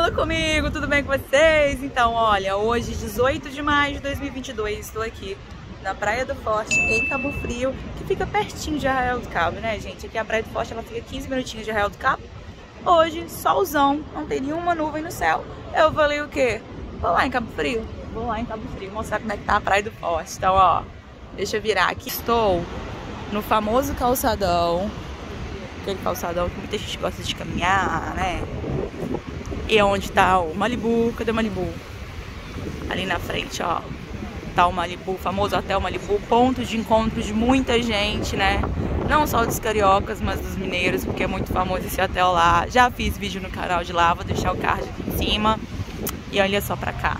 Fala comigo, tudo bem com vocês? Então, olha, hoje, 18 de maio de 2022, estou aqui na Praia do Forte, em Cabo Frio, que fica pertinho de Arraial do Cabo, né, gente? Aqui a Praia do Forte, ela fica 15 minutinhos de Arraial do Cabo. Hoje, solzão, não tem nenhuma nuvem no céu. Eu falei o quê? Vou lá em Cabo Frio? Vou lá em Cabo Frio mostrar como é que tá a Praia do Forte. Então, ó, deixa eu virar aqui. Estou no famoso calçadão, aquele calçadão que muita gente gosta de caminhar, né? E é onde tá o Malibu. Cadê o Malibu? Ali na frente, ó, tá o Malibu, o famoso Hotel Malibu, ponto de encontro de muita gente, né? Não só dos cariocas, mas dos mineiros, porque é muito famoso esse hotel lá. Já fiz vídeo no canal de lá, vou deixar o card aqui em cima. E olha só pra cá.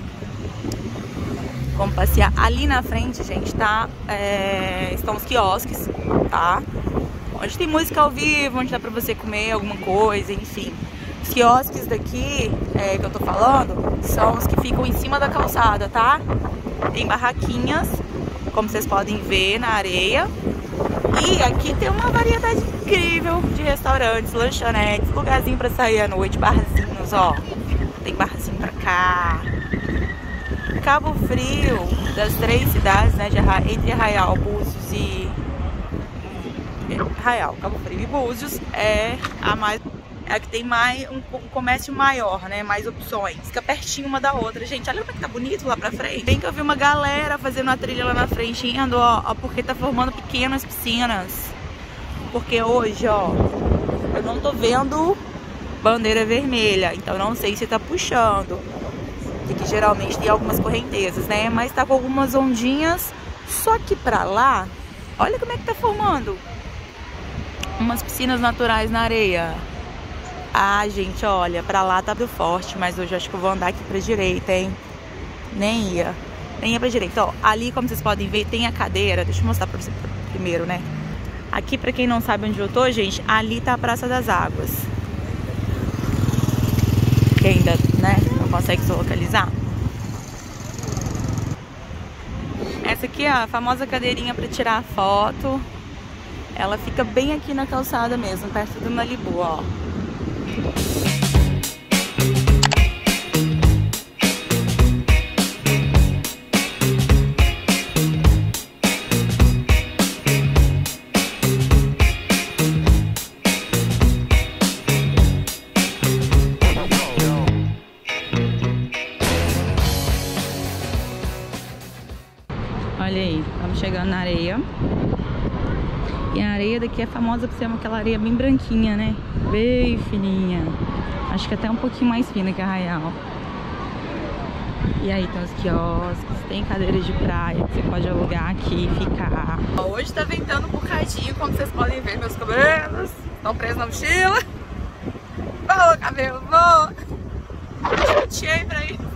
Vamos passear. Ali na frente, gente, tá? Estão os quiosques, tá? Onde tem música ao vivo, onde dá pra você comer alguma coisa, enfim. Os quiosques daqui, que eu tô falando, são os que ficam em cima da calçada, tá? Tem barraquinhas, como vocês podem ver, na areia. E aqui tem uma variedade incrível de restaurantes, lanchonetes, lugarzinho pra sair à noite, barzinhos, ó. Tem barzinho pra cá. Cabo Frio, das três cidades, né, entre Arraial, Búzios e... Arraial, Cabo Frio e Búzios, é a que tem mais um comércio maior, né? Mais opções. Fica pertinho uma da outra. Gente, olha como é que tá bonito lá pra frente. Bem que eu vi uma galera fazendo a trilha lá na frente, indo, ó, porque tá formando pequenas piscinas. Porque hoje, ó, eu não tô vendo bandeira vermelha, então não sei se tá puxando. Que geralmente tem algumas correntezas, né? Mas tá com algumas ondinhas. Só que pra lá, olha como é que tá formando umas piscinas naturais na areia. Ah, gente, olha, pra lá tá do forte, mas hoje eu acho que eu vou andar aqui pra direita, hein? Nem ia pra direita. Ó, ali, como vocês podem ver, tem a cadeira. Deixa eu mostrar pra vocês primeiro, né? Aqui, pra quem não sabe onde eu tô, gente, ali tá a Praça das Águas. Quem ainda, né, não consegue se localizar. Essa aqui é a famosa cadeirinha pra tirar foto. Ela fica bem aqui na calçada mesmo, perto do Malibu, ó. Olha aí, estamos chegando na areia. E a areia daqui é famosa por ser aquela areia bem branquinha, né? Bem fininha. Acho que até um pouquinho mais fina que a Arraial. E aí tem os quiosques, tem cadeiras de praia que você pode alugar aqui e ficar. Hoje tá ventando um bocadinho, como vocês podem ver, meus cabelos estão presos na mochila. Boa, cabelo, boa! Chutei pra isso.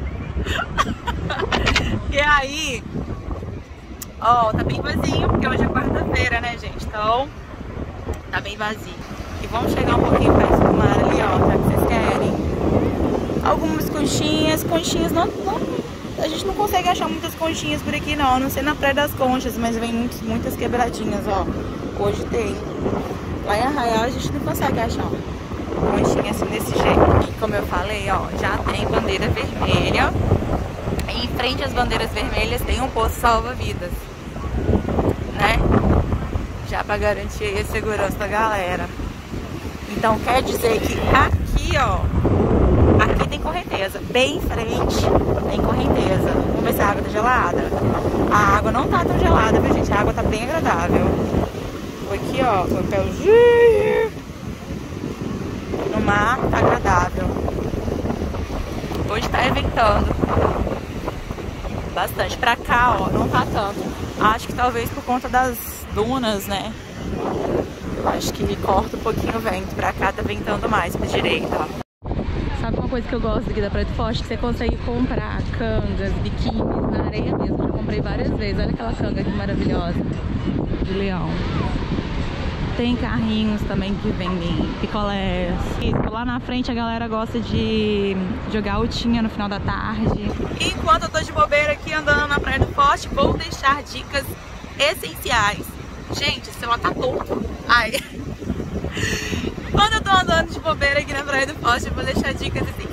E aí... Ó, tá bem vazio, porque hoje é quarta-feira, né, gente? Então, tá bem vazio. E vamos chegar um pouquinho perto do mar ali, ó, tá? Que vocês querem. Algumas conchinhas. Conchinhas não... A gente não consegue achar muitas conchinhas por aqui, não. A não ser na Praia das Conchas, mas vem muitas quebradinhas, ó. Hoje tem. Lá em Arraial a gente não consegue achar conchinha assim, desse jeito. E como eu falei, ó, já tem bandeira vermelha. E em frente às bandeiras vermelhas tem um posto salva-vidas, né? Já pra garantir aí a segurança da galera. Então quer dizer que aqui, ó, aqui tem correnteza. Bem em frente tem correnteza. Vamos ver se a água tá gelada. A água não tá tão gelada, viu, gente? A água tá bem agradável. Vou aqui, ó, com o papelzinho. No mar tá agradável. Hoje tá ventando bastante. Pra cá, ó, não tá tanto. Acho que talvez por conta das dunas, né? Eu acho que corta um pouquinho o vento. Pra cá tá ventando mais pra direita, ó. Sabe uma coisa que eu gosto aqui da Praia do Forte? Que você consegue comprar cangas, biquínis na areia mesmo. Eu já comprei várias vezes. Olha aquela canga aqui maravilhosa de leão. Tem carrinhos também que vendem picolés. Isso, lá na frente a galera gosta de jogar altinha no final da tarde. Enquanto eu tô de bobeira aqui andando na Praia do Forte, vou deixar dicas essenciais. Gente, esse celular tá torto. Ai. Quando eu tô andando de bobeira aqui na Praia do Forte, eu vou deixar dicas essenciais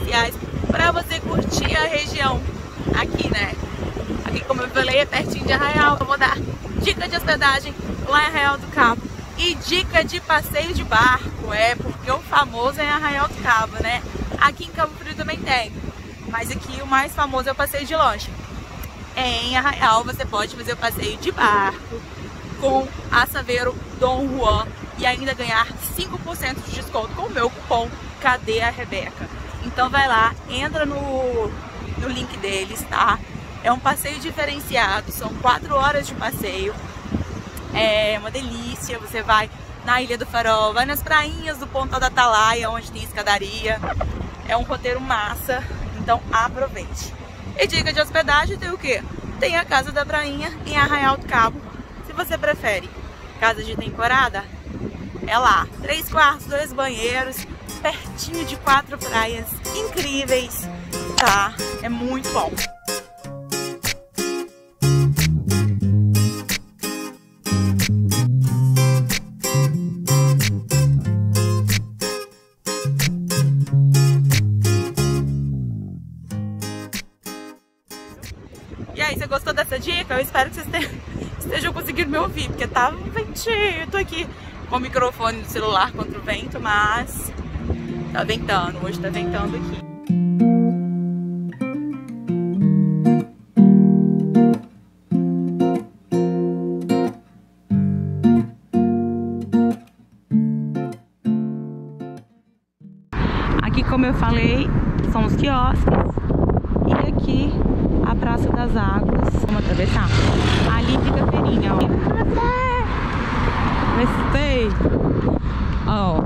especiais para você curtir a região aqui, né? Aqui, como eu falei, é pertinho de Arraial. Eu vou dar dica de hospedagem lá em Arraial do Cabo e dica de passeio de barco, porque o famoso é Arraial do Cabo, né? Aqui em Cabo Frio também tem, mas aqui o mais famoso é o passeio de lancha. Em Arraial você pode fazer o passeio de barco com a Saveiro Dom Juan e ainda ganhar 5% de desconto com o meu cupom Cadê a Rebeca? Então vai lá, entra no link deles, tá? É um passeio diferenciado, são 4 horas de passeio, é uma delícia. Você vai na Ilha do Farol, vai nas prainhas do Pontal da Atalaia, onde tem escadaria. É um roteiro massa, então aproveite. E dica de hospedagem tem o quê? Tem a Casa da Prainha em Arraial do Cabo. Se você prefere casa de temporada, é lá. 3 quartos, 2 banheiros, pertinho de 4 praias incríveis, tá? É muito bom. E aí, você gostou dessa dica? Eu espero que vocês estejam conseguindo me ouvir, porque tá um ventinho. Eu tô aqui com o microfone do celular contra o vento, mas tá ventando. Hoje tá ventando aqui. Aqui, como eu falei, são os quiosques. E aqui a Praça das Águas. Vamos atravessar. Ali fica a feirinha, ó. Gostei. Ó.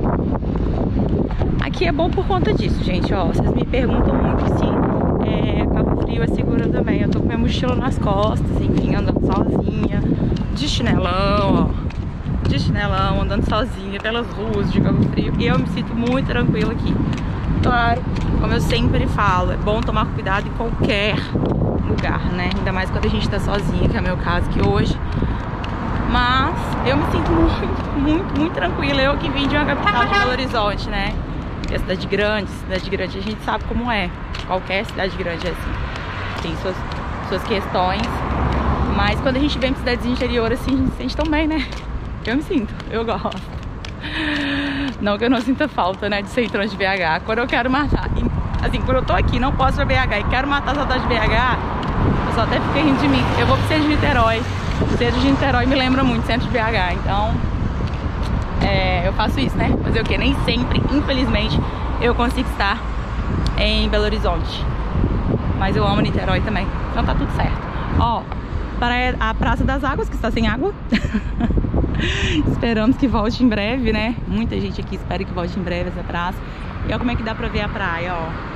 Aqui é bom por conta disso, gente, ó. Vocês me perguntam muito se Cabo Frio é seguro também. Eu tô com minha mochila nas costas, enfim, andando sozinha. De chinelão, ó. De chinelão, andando sozinha pelas ruas de Cabo Frio. E eu me sinto muito tranquila aqui. Claro, como eu sempre falo, é bom tomar cuidado em qualquer lugar, né? Ainda mais quando a gente tá sozinha, que é o meu caso aqui hoje. Mas eu me sinto muito tranquila. Eu que vim de uma capital de Belo Horizonte, né? Que é cidade grande a gente sabe como é. Qualquer cidade grande é assim. Tem suas questões. Mas quando a gente vem pra cidades interior assim, a gente se sente tão bem, né? Eu me sinto, eu gosto. Não que eu não sinta falta, né, de centrão de BH. Quando eu quero matar, assim, quando eu tô aqui, não posso ir pra BH e quero matar a saudade de BH, o pessoal até fica rindo de mim. Eu vou pro centro de Niterói. O centro de Niterói me lembra muito centro de BH, então eu faço isso, né? Fazer o quê? Nem sempre, infelizmente, eu consigo estar em Belo Horizonte. Mas eu amo Niterói também, então tá tudo certo. Ó, para a Praça das Águas, que está sem água. Esperamos que volte em breve, né? Muita gente aqui espera que volte em breve essa praça. E olha como é que dá pra ver a praia, ó.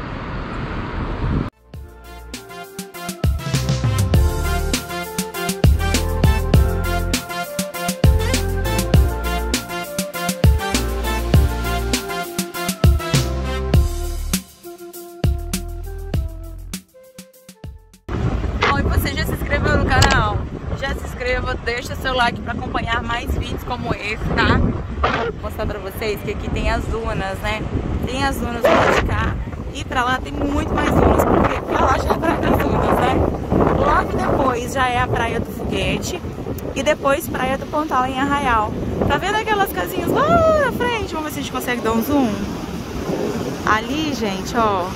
Bom, e você já se inscreveu no canal? Já se inscreva, deixa seu like para acompanhar mais vídeos como esse, tá? Vou mostrar pra vocês que aqui tem as dunas, né? Tem as dunas do lado de cá e pra lá tem muito mais dunas, porque pra lá já é a Praia das Dunas, né? Logo depois já é a Praia do Foguete e depois Praia do Pontal em Arraial. Tá vendo aquelas casinhas lá na frente? Vamos ver se a gente consegue dar um zoom. Ali, gente, ó.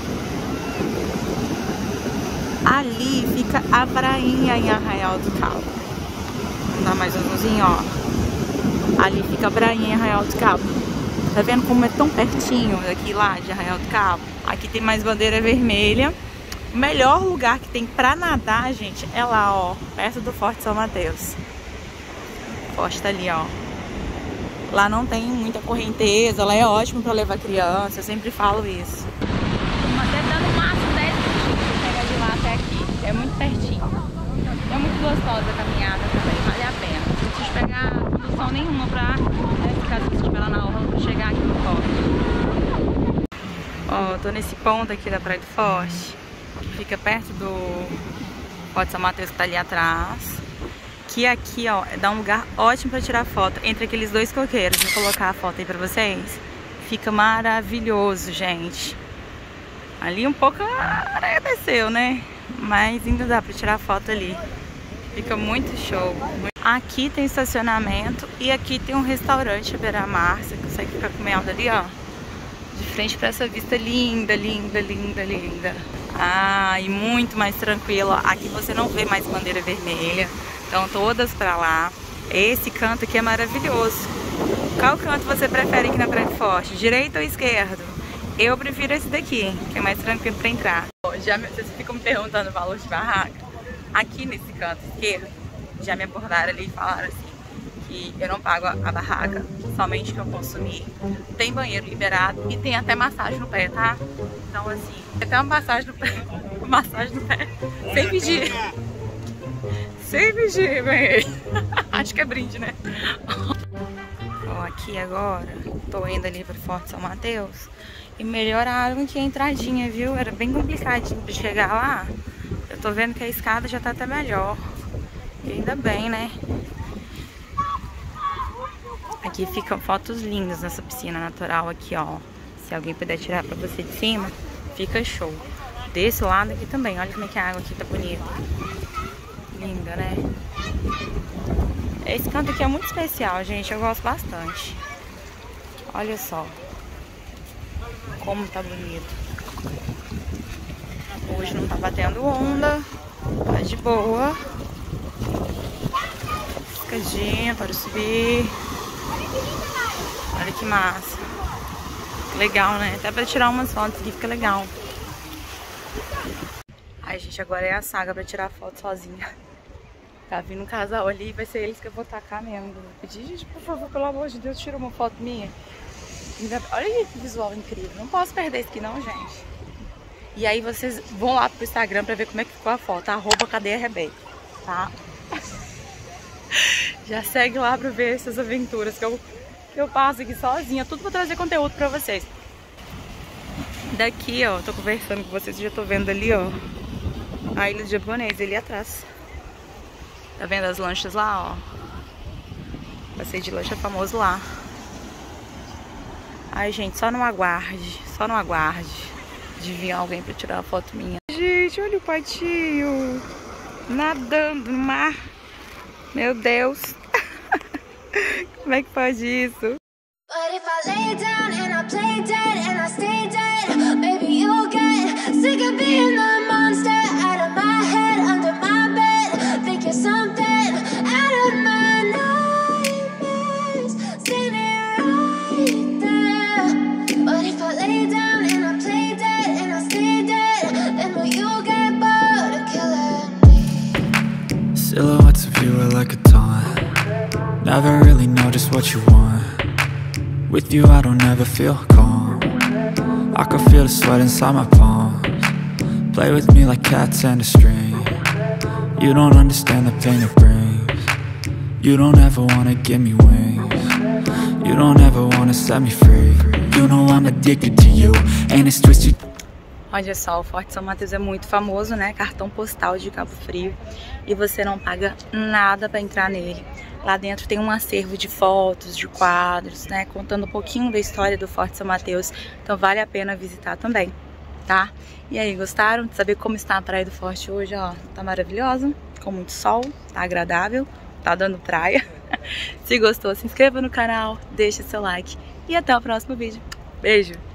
Ali fica a prainha em Arraial do Cabo. Vamos dar mais um zoomzinho, ó. Ali fica a prainha em Arraial do Cabo. Tá vendo como é tão pertinho daqui lá de Arraial do Cabo? Aqui tem mais bandeira vermelha. O melhor lugar que tem pra nadar, gente, é lá, ó, perto do Forte São Mateus. O forte tá ali, ó. Lá não tem muita correnteza, lá é ótimo pra levar criança, eu sempre falo isso. Até dá no máximo 10 minutinhos pra pegar de lá até aqui, é muito pertinho. É muito gostosa a caminhada também, vale a pena. Não precisa pegar condução nenhuma pra, né, caso você estiver lá na orla, pra chegar aqui no forte. Ó, tô nesse ponto aqui da Praia do Forte, que fica perto do Forte São Mateus, que tá ali atrás. Que aqui, ó, dá um lugar ótimo pra tirar foto entre aqueles dois coqueiros. Vou colocar a foto aí pra vocês. Fica maravilhoso, gente. Ali um pouco a areia desceu, né? Mas ainda dá pra tirar foto ali. Fica muito show. Aqui tem estacionamento e aqui tem um restaurante à beira-mar. Você consegue ficar comendo ali, ó. De frente pra essa vista linda, linda, linda, linda. Ah, e muito mais tranquilo. Aqui você não vê mais bandeira vermelha. Então todas pra lá. Esse canto aqui é maravilhoso. Qual canto você prefere aqui na Praia do Forte? Direito ou esquerdo? Eu prefiro esse daqui, que é mais tranquilo pra entrar. Já vocês ficam me perguntando o valor de barraca. Aqui nesse canto esquerdo, já me abordaram ali e falaram assim, que eu não pago a barraca, somente que eu consumir. Tem banheiro liberado e tem até massagem no pé, tá? Então assim, até uma massagem no pé, sem pedir. Sem pedir, ganhei. Acho que é brinde, né? Ó, aqui agora, tô indo ali pro Forte São Mateus e melhoraram aqui a entradinha, viu? Era bem complicadinho pra chegar lá. Eu tô vendo que a escada já tá até melhor. E ainda bem, né? Aqui ficam fotos lindas nessa piscina natural aqui, ó. Se alguém puder tirar pra você de cima, fica show. Desse lado aqui também, olha como é que a água aqui tá bonita. Linda, né? Esse canto aqui é muito especial, gente. Eu gosto bastante. Olha só como tá bonito. Hoje não tá batendo onda. Tá de boa. Escadinha para subir. Olha que massa. Legal, né? Até pra tirar umas fotos aqui fica legal. Ai, gente, agora é a saga pra tirar foto sozinha. Tá vindo um casal ali e vai ser eles que eu vou tacar mesmo. Vou pedir, gente, por favor, pelo amor de Deus, tira uma foto minha. Olha aí que visual incrível. Não posso perder isso aqui não, gente. E aí vocês vão lá pro Instagram pra ver como é que ficou a foto. @cadeiarebeca, tá? Já segue lá pra ver essas aventuras que eu passo aqui sozinha. Tudo pra trazer conteúdo pra vocês. Daqui, ó, tô conversando com vocês. Já tô vendo ali, ó, a ilha do japonês ali atrás. Tá vendo as lanchas lá, ó? Passeio de lancha famoso lá. Ai, gente, só não aguarde de vir alguém pra tirar uma foto minha. Gente, olha o patinho nadando no mar. Meu Deus. Como é que pode isso? But if I lay down and I play dead and I stay dead, maybe you'll get sick of being the monster out of my head, under my bed. Think you're something out of my nightmares. See me right there. But if I lay down and I play dead and I stay dead, then will you get bored of killing me? Silhouettes of you are like a taunt. Never really know just what you want. With you I don't ever feel calm. I can feel the sweat inside my palms. Play with me like cats and a string. You don't understand the pain it brings. You don't ever wanna give me wings. You don't ever wanna set me free. You know I'm addicted to you, and it's twisted. Olha só, o Forte São Mateus é muito famoso, né? Cartão postal de Cabo Frio. E você não paga nada pra entrar nele. Lá dentro tem um acervo de fotos, de quadros, né? Contando um pouquinho da história do Forte São Mateus. Então vale a pena visitar também, tá? E aí, gostaram de saber como está a Praia do Forte hoje? Ó, tá maravilhosa, com muito sol, tá agradável, tá dando praia. Se gostou, se inscreva no canal, deixe seu like e até o próximo vídeo. Beijo!